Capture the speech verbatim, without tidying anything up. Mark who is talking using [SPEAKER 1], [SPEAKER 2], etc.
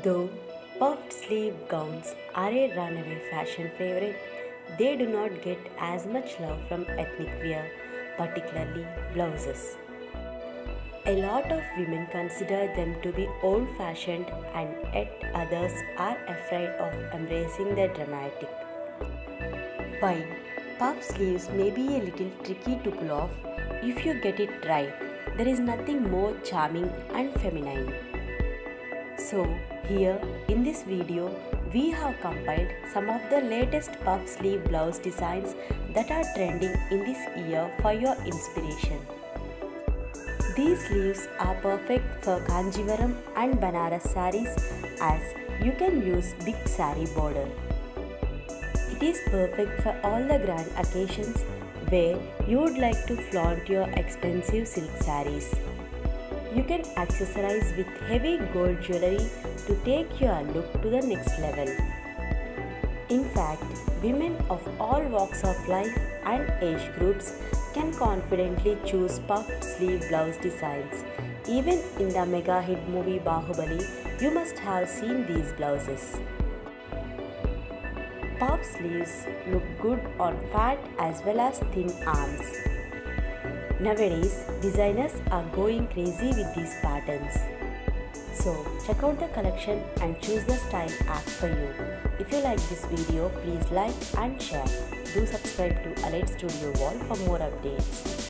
[SPEAKER 1] Though puffed sleeve gowns are a runaway fashion favorite, they do not get as much love from ethnic wear, particularly blouses. A lot of women consider them to be old fashioned, and yet others are afraid of embracing the dramatic. While puff sleeves may be a little tricky to pull off, if you get it right, there is nothing more charming and feminine. So, here in this video, we have compiled some of the latest puff sleeve blouse designs that are trending in this year for your inspiration. These sleeves are perfect for Kanjivaram and Banaras sarees, as you can use big saree border. It is perfect for all the grand occasions where you would like to flaunt your expensive silk sarees. You can accessorize with heavy gold jewelry to take your look to the next level. In fact, women of all walks of life and age groups can confidently choose puffed sleeve blouse designs. Even in the mega hit movie Bahubali, you must have seen these blouses. Puff sleeves look good on fat as well as thin arms. Nowadays, designers are going crazy with these patterns. So, check out the collection and choose the style apt for you. If you like this video, please like and share. Do subscribe to Allied Studio Wall for more updates.